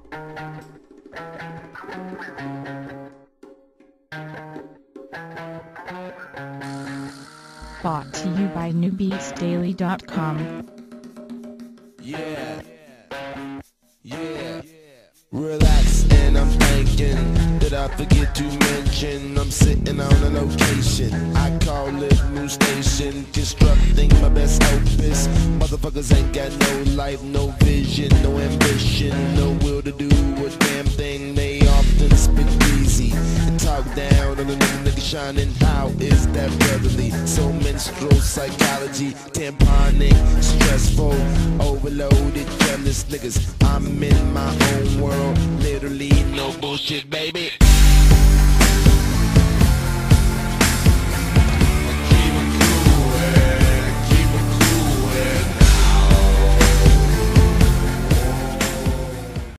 Brought to you by newbeatsdaily.com. Yeah, yeah. Relax and I'm thinking, did I forget to mention I'm sitting on a location I call it New Station, constructing my best opus. Motherfuckers ain't got no life, no vision, no ambition, no will to do a damn thing. They often spit easy and talk down on another nigga shining. How is that brotherly? So menstrual psychology, tamponing, stressful, overloaded, careless niggas. I'm in my own world, literally no bullshit, baby.